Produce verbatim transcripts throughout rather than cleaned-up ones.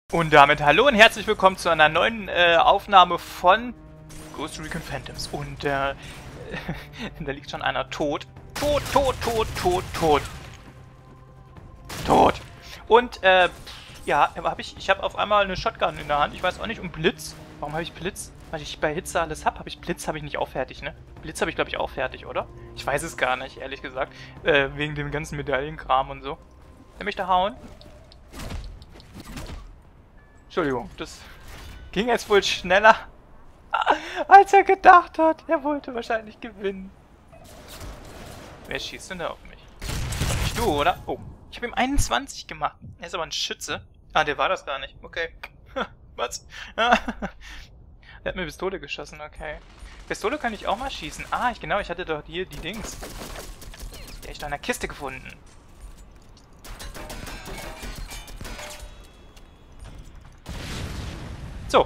Und damit hallo und herzlich willkommen zu einer neuen äh, Aufnahme von Ghost Recon Phantoms. Und äh, da liegt schon einer tot. Tot, tot, tot, tot, tot. Tot. Und äh, ja, habe ich, ich habe auf einmal eine Shotgun in der Hand. Ich weiß auch nicht, und Blitz. Warum habe ich Blitz? Weil ich bei Hitze alles habe. Habe ich Blitz, habe ich nicht auch fertig, ne? Blitz habe ich, glaube ich, auch fertig, oder? Ich weiß es gar nicht, ehrlich gesagt. Äh, wegen dem ganzen Medaillenkram und so. Der möchte hauen. Entschuldigung, das ging jetzt wohl schneller, als er gedacht hat. Er wollte wahrscheinlich gewinnen. Wer schießt denn da auf mich? Nicht du, oder? Oh, ich habe ihm einundzwanzig gemacht. Er ist aber ein Schütze. Ah, der war das gar nicht. Okay. Was? Er hat mir Pistole geschossen, okay. Pistole kann ich auch mal schießen. Ah, ich, genau, ich hatte doch hier die Dings. Die habe ich da in der Kiste gefunden. So.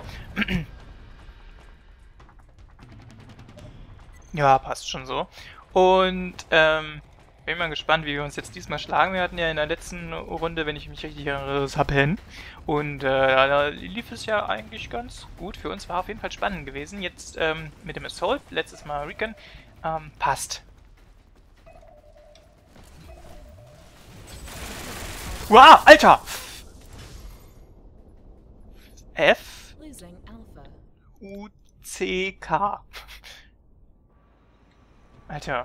Ja, passt schon so. Und, ähm, bin mal gespannt, wie wir uns jetzt diesmal schlagen. Wir hatten ja in der letzten Runde, wenn ich mich richtig erinnere, das Happen. Und, äh, da lief es ja eigentlich ganz gut. Für uns war auf jeden Fall spannend gewesen. Jetzt, ähm, mit dem Assault, letztes Mal Recon, ähm, passt. Wow, Alter! F? U C K. Alter.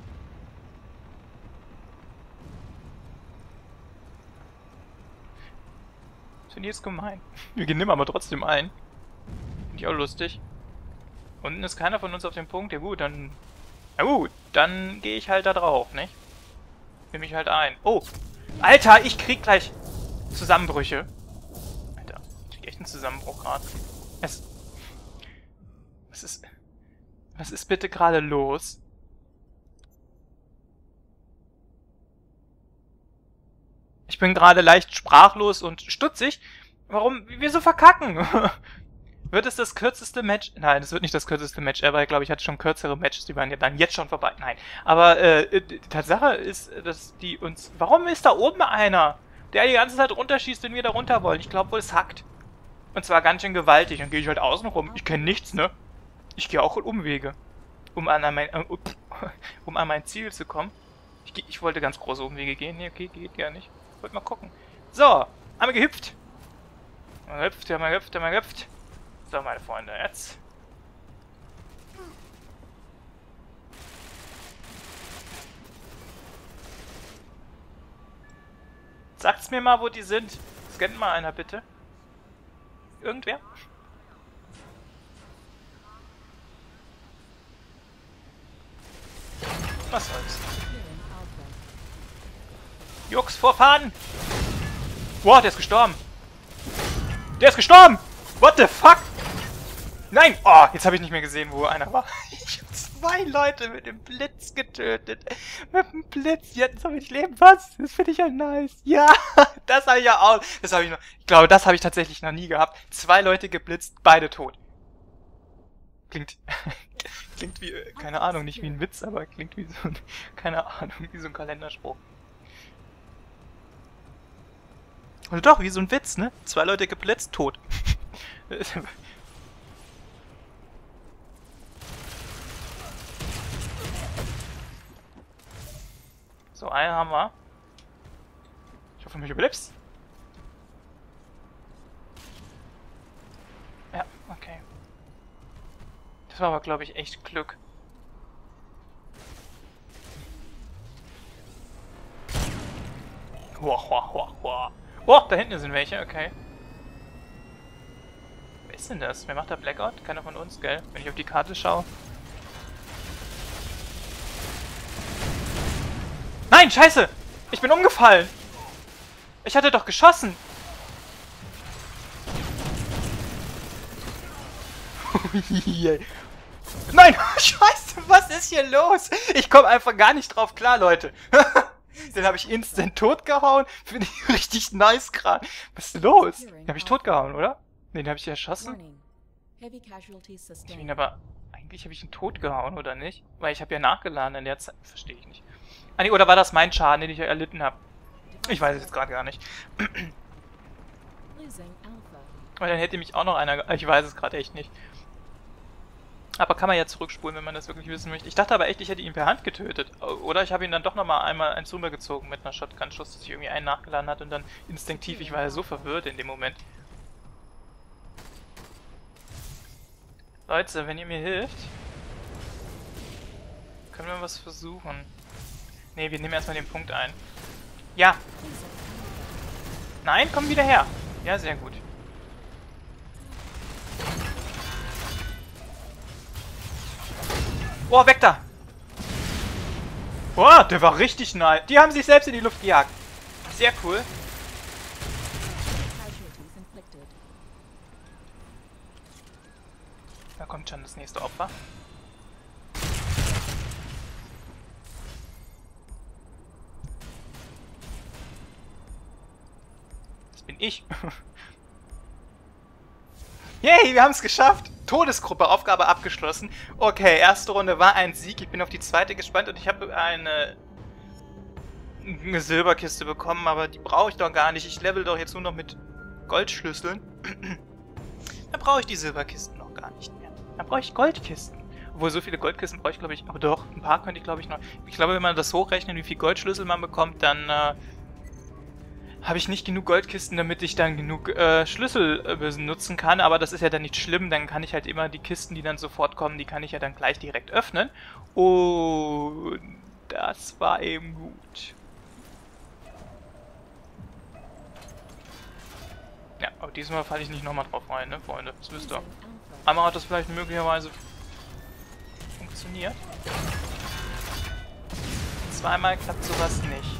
Finde ich jetzt gemein. Wir gehen aber trotzdem ein. Finde ich auch lustig. Unten ist keiner von uns auf dem Punkt. Ja gut, dann... Na gut, dann gehe ich halt da drauf, nicht? Nehme ich halt ein. Oh! Alter, ich krieg gleich Zusammenbrüche. Alter, ich krieg echt einen Zusammenbruch gerade. Es... Was ist... Was ist bitte gerade los? Ich bin gerade leicht sprachlos und stutzig. Warum? Wir so verkacken? Wird es das kürzeste Match? Nein, es wird nicht das kürzeste Match ever. Ich glaube, ich hatte schon kürzere Matches, die waren ja dann jetzt schon vorbei. Nein. Aber äh, die Tatsache ist, dass die uns... Warum ist da oben einer, der die ganze Zeit runterschießt, wenn wir da runter wollen? Ich glaube wohl, es hackt. Und zwar ganz schön gewaltig. Dann gehe ich halt außen rum. Ich kenne nichts, ne? Ich gehe auch Umwege, um an mein, äh, um an mein Ziel zu kommen. Ich, ich wollte ganz große Umwege gehen. Nee, okay, geht ja nicht. Ich wollte mal gucken. So, einmal gehüpft. Mal gehüpft, ja mal gehüpft, ja mal gehüpft. So, meine Freunde, jetzt. Sagt's mir mal, wo die sind. Scannt mal einer, bitte. Irgendwer? Was soll's? Jux, vorfahren! Boah, der ist gestorben! Der ist gestorben! What the fuck? Nein! Oh, jetzt habe ich nicht mehr gesehen, wo einer war. Ich habe zwei Leute mit dem Blitz getötet. Mit dem Blitz. Jetzt habe ich Leben. Was? Das finde ich ja nice. Ja, das habe ich ja auch. Das habe ich noch. Ich glaube, das habe ich tatsächlich noch nie gehabt. Zwei Leute geblitzt, beide tot. Klingt... Klingt wie, keine Ahnung, nicht wie ein Witz, aber klingt wie so ein, keine Ahnung, wie so ein Kalenderspruch. Oder doch, wie so ein Witz, ne? Zwei Leute geblitzt, tot. So, einen haben wir. Ich hoffe, du mich überlebst. Ja, okay. Das war aber, glaube ich, echt Glück. Hoa, hoa, hoa, hoa. Oh, da hinten sind welche, okay. Wer ist denn das? Wer macht da Blackout? Keiner von uns, gell? Wenn ich auf die Karte schaue. Nein, scheiße! Ich bin umgefallen! Ich hatte doch geschossen! Nein! Scheiße, was ist hier los? Ich komme einfach gar nicht drauf klar, Leute. Den habe ich instant totgehauen. Finde ich richtig nice gerade. Was ist los? Den habe ich totgehauen, oder? Ne, den habe ich erschossen. Ich bin aber... Eigentlich habe ich ihn totgehauen, oder nicht? Weil ich habe ja nachgeladen in der Zeit. Verstehe ich nicht. Ah, nee, oder war das mein Schaden, den ich erlitten habe? Ich weiß es jetzt gerade gar nicht. Weil dann hätte mich auch noch einer... Ich weiß es gerade echt nicht. Aber kann man ja zurückspulen, wenn man das wirklich wissen möchte. Ich dachte aber echt, ich hätte ihn per Hand getötet. Oder ich habe ihn dann doch nochmal einmal eins rübergezogen mit einer Shotgun-Schuss, dass sich irgendwie einen nachgeladen hat und dann instinktiv, ich war ja so verwirrt in dem Moment. Leute, wenn ihr mir hilft, können wir was versuchen. Ne, wir nehmen erstmal den Punkt ein. Ja! Nein, komm wieder her! Ja, sehr gut. Oh, weg da! Boah, der war richtig nice. Die haben sich selbst in die Luft gejagt. Sehr cool. Da kommt schon das nächste Opfer. Das bin ich. Yay, wir haben es geschafft! Todesgruppe, Aufgabe abgeschlossen. Okay, erste Runde war ein Sieg. Ich bin auf die zweite gespannt und ich habe eine, eine Silberkiste bekommen, aber die brauche ich doch gar nicht. Ich level doch jetzt nur noch mit Goldschlüsseln. Dann brauche ich die Silberkisten noch gar nicht mehr. Dann brauche ich Goldkisten. Obwohl, so viele Goldkisten brauche ich, glaube ich... Aber doch, ein paar könnte ich, glaube ich, noch... Ich glaube, wenn man das hochrechnet, wie viel Goldschlüssel man bekommt, dann... Äh, habe ich nicht genug Goldkisten, damit ich dann genug äh, Schlüssel äh, benutzen kann, aber das ist ja dann nicht schlimm, dann kann ich halt immer die Kisten, die dann sofort kommen, die kann ich ja dann gleich direkt öffnen. Und das war eben gut. Ja, aber diesmal falle ich nicht nochmal drauf rein, ne, Freunde? Das wisst ihr. Einmal hat das vielleicht möglicherweise funktioniert. Zweimal klappt sowas nicht.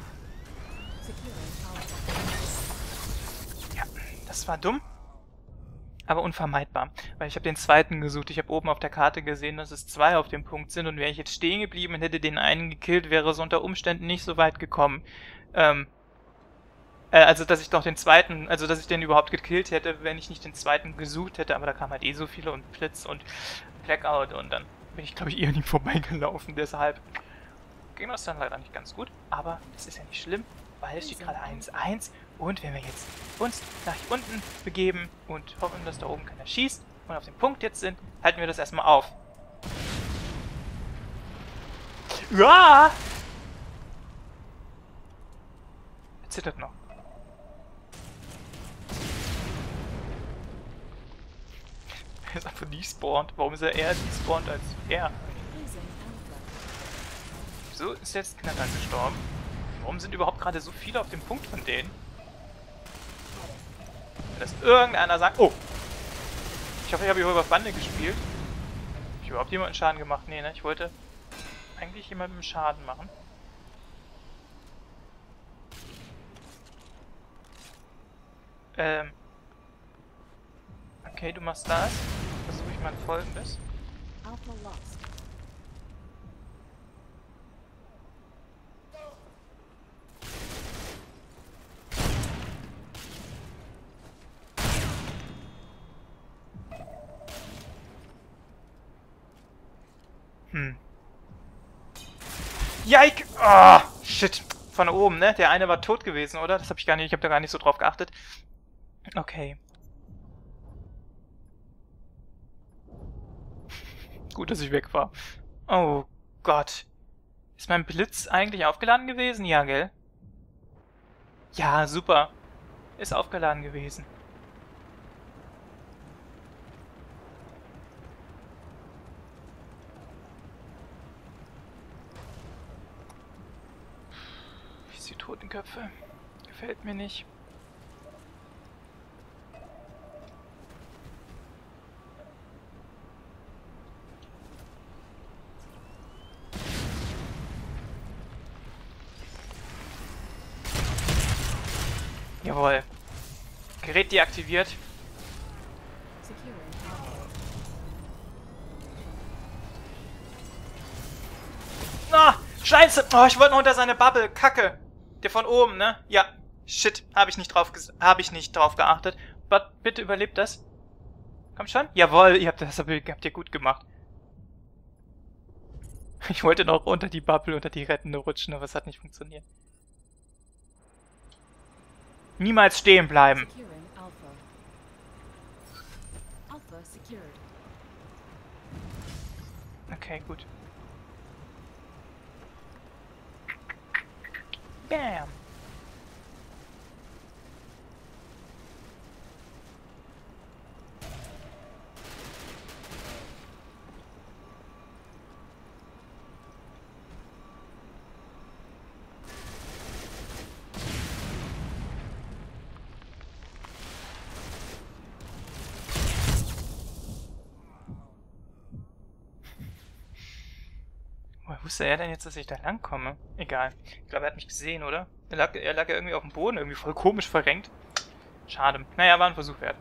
Das war dumm, aber unvermeidbar, weil ich habe den zweiten gesucht. Ich habe oben auf der Karte gesehen, dass es zwei auf dem Punkt sind und wäre ich jetzt stehen geblieben und hätte den einen gekillt, wäre es unter Umständen nicht so weit gekommen. Ähm, äh, also, dass ich doch den zweiten, also, dass ich den überhaupt gekillt hätte, wenn ich nicht den zweiten gesucht hätte, aber da kamen halt eh so viele und Blitz und Blackout und dann bin ich, glaube ich, eher an ihm vorbeigelaufen, deshalb ging das dann leider nicht ganz gut, aber das ist ja nicht schlimm, weil es steht gerade eins eins und wenn wir jetzt uns nach hier unten begeben und hoffen, dass da oben keiner schießt und auf dem Punkt jetzt sind, halten wir das erstmal auf. Ja! Er zittert noch. Er ist einfach despawned. Warum ist er eher despawned als er? Wieso ist jetzt Knatter gestorben? Warum sind überhaupt gerade so viele auf dem Punkt von denen? Wenn das irgendeiner sagt... Oh! Ich hoffe, ich habe hier über Bande gespielt. Hab ich überhaupt jemanden Schaden gemacht? Nee, ne? Ich wollte eigentlich jemandem Schaden machen. Ähm... Okay, du machst das. Versuche ich mal Folgendes. Hm. Yike! Oh, shit. Von oben, ne? Der eine war tot gewesen, oder? Das habe ich gar nicht, ich habe da gar nicht so drauf geachtet. Okay. Gut, dass ich weg war. Oh Gott. Ist mein Blitz eigentlich aufgeladen gewesen? Ja, gell? Ja, super. Ist aufgeladen gewesen. Ich sehe Totenköpfe. Gefällt mir nicht. Jawohl. Gerät deaktiviert. Ah, Scheiße! Oh, ich wollte noch unter seine Bubble. Kacke. Der von oben, ne? Ja. Shit, habe ich nicht drauf habe ich nicht drauf geachtet. But, bitte überlebt das. Komm schon. Jawohl, ihr habt das habt ihr gut gemacht. Ich wollte noch unter die Bubble, unter die Rettende rutschen, aber es hat nicht funktioniert. Niemals stehen bleiben. Alpha secured. Okay, gut. Bam! Woher wusste er denn jetzt, dass ich da lang komme? Egal. Ich glaube, er hat mich gesehen, oder? Er lag, er lag ja irgendwie auf dem Boden, irgendwie voll komisch verrenkt. Schade. Naja, war ein Versuch wert.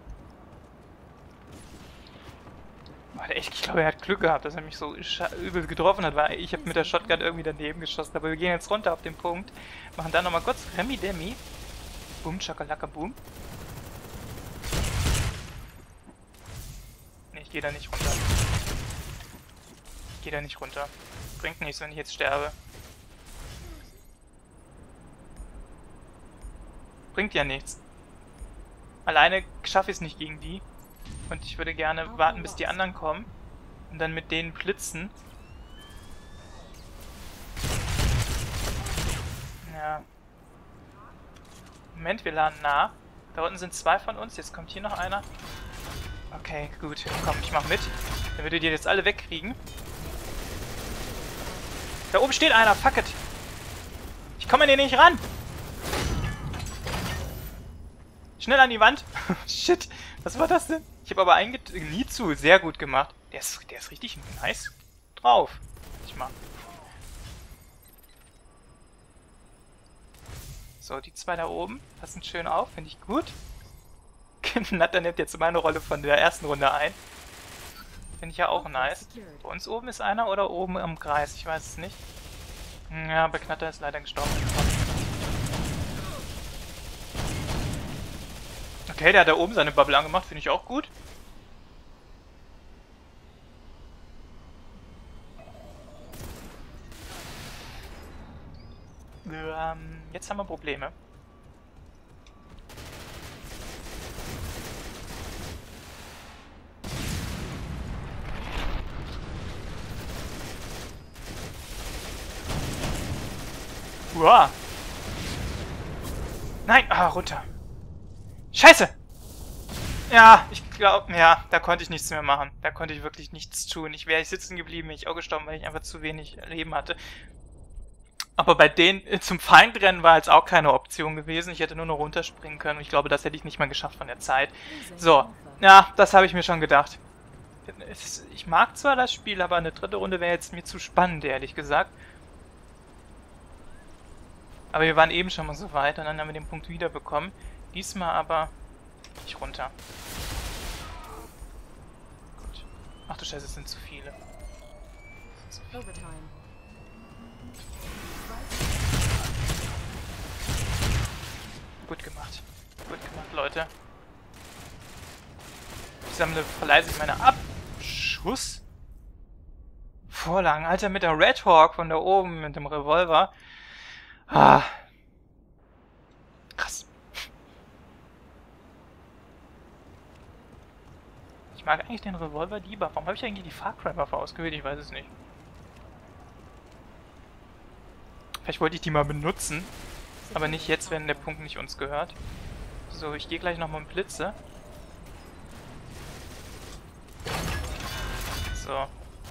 Boah, echt, ich glaube, er hat Glück gehabt, dass er mich so übel getroffen hat, weil ich habe mit der Shotgun irgendwie daneben geschossen. Aber wir gehen jetzt runter auf den Punkt, machen dann nochmal kurz Remi Demi. Boom, Chakalaka, boom. Ne, ich gehe da nicht runter. Ich gehe da nicht runter. Bringt nichts, wenn ich jetzt sterbe. Bringt ja nichts. Alleine schaffe ich es nicht gegen die. Und ich würde gerne warten, bis die anderen kommen. Und dann mit denen blitzen. Ja. Moment, wir laden nah. Da unten sind zwei von uns. Jetzt kommt hier noch einer. Okay, gut. Komm, ich mach mit. Dann würdet ihr jetzt alle wegkriegen. Da oben steht einer. Fuck it. Ich komme an den nicht ran. Schnell an die Wand. Shit. Was war das denn? Ich habe aber einget... Nie zu. Sehr gut gemacht. Der ist, der ist richtig nice drauf. Ich mal. So, die zwei da oben passen schön auf. Finde ich gut. Natter nimmt jetzt meine Rolle von der ersten Runde ein. Finde ich ja auch nice. Bei uns oben ist einer oder oben am Kreis? Ich weiß es nicht. Ja, aber Knatter ist leider gestorben. Okay, der hat da oben seine Bubble angemacht. Finde ich auch gut. Ähm, jetzt haben wir Probleme. Uah. Nein! Ah, runter. Scheiße! Ja, ich glaube, ja, da konnte ich nichts mehr machen. Da konnte ich wirklich nichts tun. Ich wäre sitzen geblieben, ich auch gestorben, weil ich einfach zu wenig Leben hatte. Aber bei denen äh, zum Feindrennen war jetzt auch keine Option gewesen. Ich hätte nur noch runterspringen können. Und ich glaube, das hätte ich nicht mal geschafft von der Zeit. So, ja, das habe ich mir schon gedacht. Ich mag zwar das Spiel, aber eine dritte Runde wäre jetzt mir zu spannend, ehrlich gesagt. Aber wir waren eben schon mal so weit und dann haben wir den Punkt wiederbekommen. Diesmal aber nicht runter. Gut. Ach du Scheiße, es sind zu viele. Zu viele. Gut gemacht. Gut gemacht, Leute. Ich sammle fleißig meine Abschuss. Vorlagen. Alter, mit der Red Hawk von da oben, mit dem Revolver. Ah. Krass. Ich mag eigentlich den Revolver lieber. Warum habe ich eigentlich die Far Cry Waffe ausgewählt? Ich weiß es nicht. Vielleicht wollte ich die mal benutzen. Aber nicht jetzt, wenn der Punkt nicht uns gehört. So, ich gehe gleich nochmal mit Blitze. So.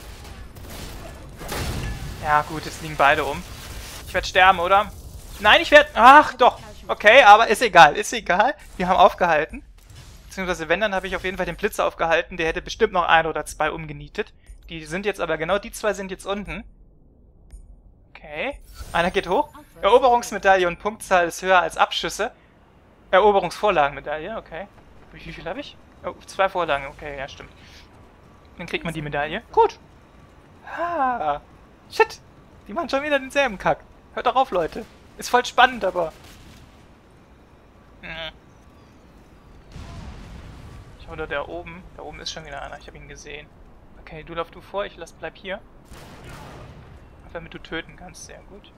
Ja gut, jetzt liegen beide um. Ich werde sterben, oder? Nein, ich werde... Ach, doch. Okay, aber ist egal, ist egal. Wir haben aufgehalten. Beziehungsweise wenn, dann habe ich auf jeden Fall den Blitzer aufgehalten. Der hätte bestimmt noch ein oder zwei umgenietet. Die sind jetzt aber... Genau die zwei sind jetzt unten. Okay. Einer geht hoch. Eroberungsmedaille und Punktzahl ist höher als Abschüsse. Eroberungsvorlagenmedaille, okay. Wie, wie viel habe ich? Oh, zwei Vorlagen, okay, ja, stimmt. Dann kriegt man die Medaille. Gut. Ah. Shit. Die machen schon wieder denselben Kack. Hört doch auf, Leute. Ist voll spannend, aber... Hm. Schau da, da oben. Da oben ist schon wieder einer. Ich habe ihn gesehen. Okay, du lauf du vor. Ich lass, bleib hier. Damit du töten kannst. Sehr gut.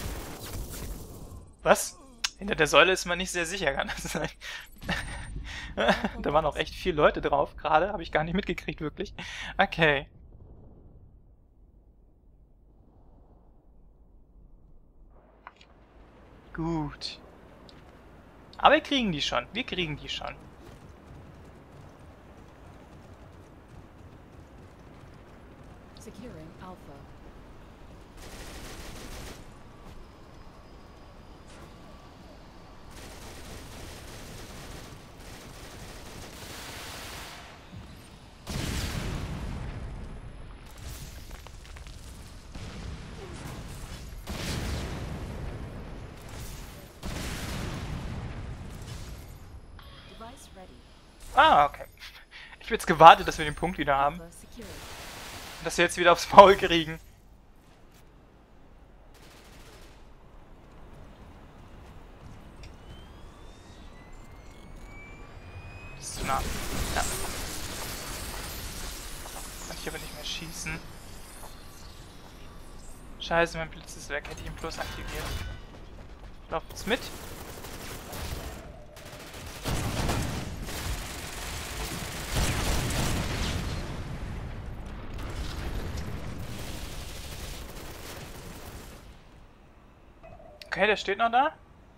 Was? Hinter der Säule ist man nicht sehr sicher, kann das sein? Da waren auch echt viele Leute drauf gerade. Habe ich gar nicht mitgekriegt, wirklich. Okay. Gut. Aber wir kriegen die schon. Wir kriegen die schon. Securing Alpha. Device ready. Ah, okay. Ich habe jetzt gewartet, dass wir den Punkt wieder haben. Alpha secured. Dass wir jetzt wieder aufs Maul kriegen. Das ist zu nah. Ja. Kann ich aber nicht mehr schießen. Scheiße, mein Blitz ist weg. Hätte ich ihn bloß aktiviert. Ich laufe jetzt mit. Okay, der steht noch da.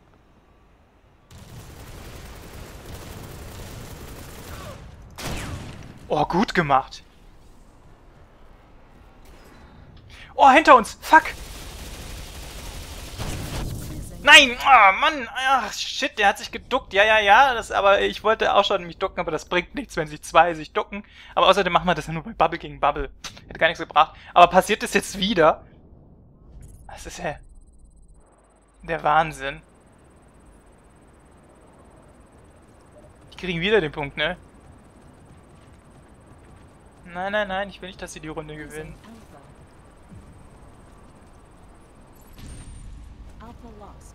Oh, gut gemacht. Oh, hinter uns. Fuck. Nein. Oh, Mann. Ach, shit, der hat sich geduckt. Ja, ja, ja. Das, aber ich wollte auch schon mich ducken, aber das bringt nichts, wenn sich zwei sich ducken. Aber außerdem machen wir das ja nur bei Bubble gegen Bubble. Hätte gar nichts gebracht. Aber passiert das jetzt wieder? Das ist ja der Wahnsinn. Die kriegen wieder den Punkt, ne? Nein, nein, nein, ich will nicht, dass sie die Runde gewinnen. Alpha. Alpha lost.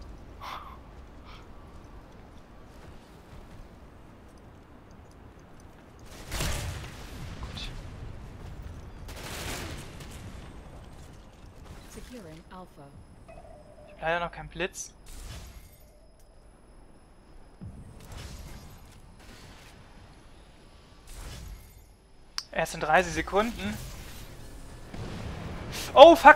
Gut. Securing Alpha. Ich hab leider noch keinen Blitz. Erst in dreißig Sekunden. Oh, fuck!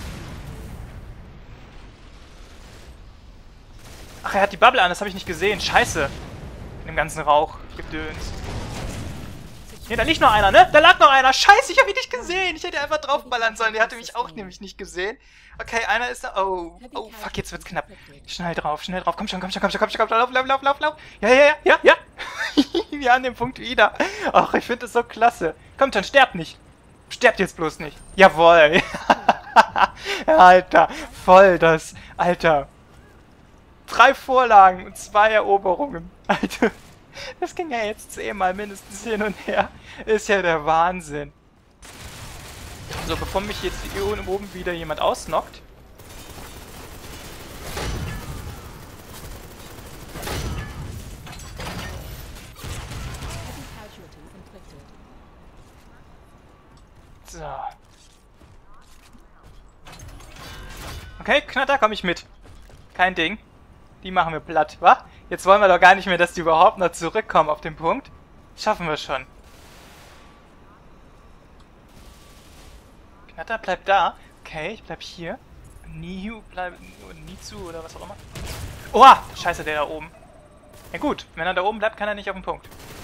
Ach, er hat die Bubble an, das habe ich nicht gesehen. Scheiße. In dem ganzen Rauch. Gedöns. Hier, da liegt noch einer, ne? Da lag noch einer. Scheiße, ich habe ihn nicht gesehen. Ich hätte einfach draufballern sollen. Der hatte mich auch nämlich nicht gesehen. Okay, einer ist da. Oh, oh, fuck, jetzt wird's knapp. Schnell drauf, schnell drauf. Komm schon, komm schon, komm schon, komm schon, komm schon. Lauf, lauf, lauf, lauf, lauf. Ja, ja, ja, ja, ja. Wir haben den Punkt wieder. Ach, ich finde das so klasse. Kommt schon, sterbt nicht. Sterbt jetzt bloß nicht. Jawohl. Alter, voll das. Alter. Drei Vorlagen und zwei Eroberungen. Alter. Das ging ja jetzt zehnmal mindestens hin und her. Ist ja der Wahnsinn. So, bevor mich jetzt hier oben wieder jemand ausnockt. Heavy casualties inflicted. So. Okay, Knatter, komm ich mit. Kein Ding. Die machen wir platt, wa? Jetzt wollen wir doch gar nicht mehr, dass die überhaupt noch zurückkommen auf den Punkt. Schaffen wir schon. Knatter bleibt da. Okay, ich bleib hier. Nihu bleibt... Nizu oder was auch immer. Oha! Scheiße, der da oben. Ja gut, wenn er da oben bleibt, kann er nicht auf den Punkt.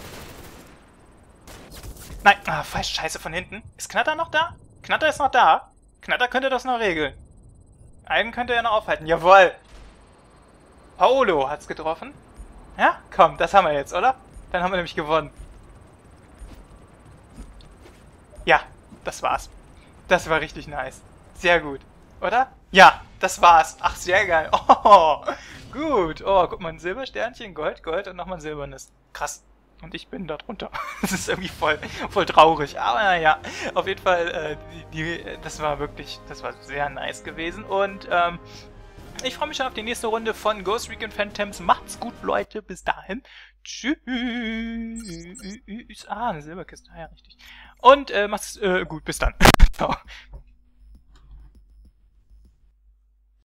Nein! Ah, falsch. Scheiße, von hinten. Ist Knatter noch da? Knatter ist noch da. Knatter könnte das noch regeln. Einen könnte er noch aufhalten. Jawohl! Paolo hat's getroffen. Ja? Komm, das haben wir jetzt, oder? Dann haben wir nämlich gewonnen. Ja, das war's. Das war richtig nice. Sehr gut. Oder? Ja, das war's. Ach, sehr geil. Oh, gut. Oh, guck mal, ein Silbersternchen, Gold, Gold und nochmal ein silbernes. Krass. Und ich bin da drunter. Das ist irgendwie voll, voll traurig. Aber naja, auf jeden Fall, äh, die, die, das war wirklich, das war sehr nice gewesen. Und, ähm, ich freue mich schon auf die nächste Runde von Ghost Recon Phantoms. Macht's gut, Leute. Bis dahin. Tschüss. Ah, eine Silberkiste. Ah, ja, richtig. Und äh, macht's äh, gut. Bis dann. Ciao.